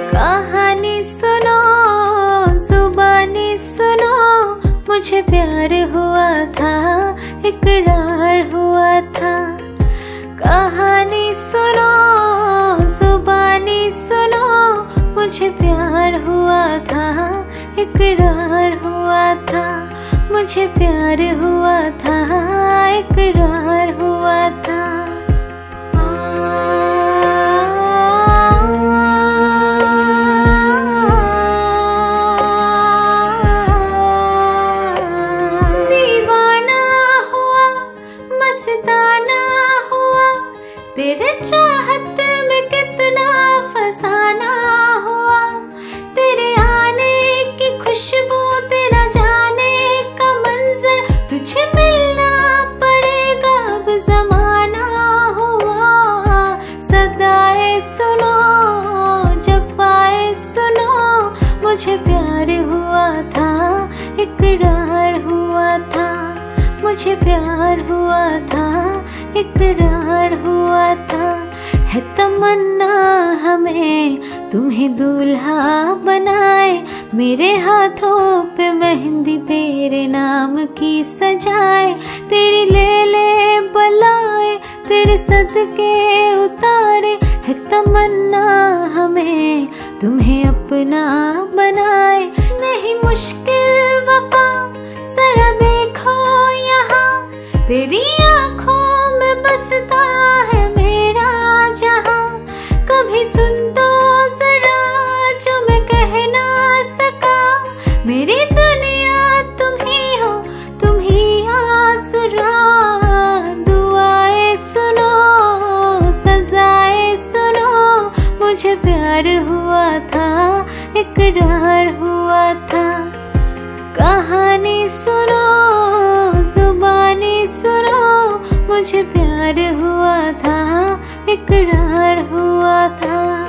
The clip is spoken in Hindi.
कहानी सुनो, जुबानी सुनो, मुझे प्यार हुआ था, इकरार हुआ था। कहानी सुनो, जुबानी सुनो, मुझे प्यार हुआ था, इकरार हुआ था। मुझे प्यार हुआ था, इकरार हुआ था। दीवाना हुआ, मस्ताना हुआ, तेरे चाहत में कितना फसाना हुआ। तेरे आने की खुशबू, तेरा जाने का मंजर, तुझे मिलना पड़ेगा अब ज़माना हुआ। सदाए सुनो, जफ़ाए सुनो, मुझे प्यार हुआ था, इकरार हुआ था। मुझे प्यार हुआ था, इकरार हुआ था। है तमन्ना हमें तुम्हें दूल्हा बनाए, मेरे हाथों पे मेहंदी तेरे नाम की सजाए। तेरी ले ले बलाए, तेरे सदके उतारे। है तमन्ना हमें तुम्हें अपना बनाए। नहीं मुश्किल वफा, जरा देखो यहाँ, तेरी आँखों में बसता है मेरा जहाँ। कभी सुन दो जरा जो मैं कह ना सका, मेरी दुनिया तुम ही हो, तुम ही आसरा। दुआएं सुनो, सजाएं सुनो, मुझे प्यार हुआ था, इकरार हुआ था। कहानी सुनो, जुबानी सुनो, मुझे प्यार हुआ था, इकरार हुआ था।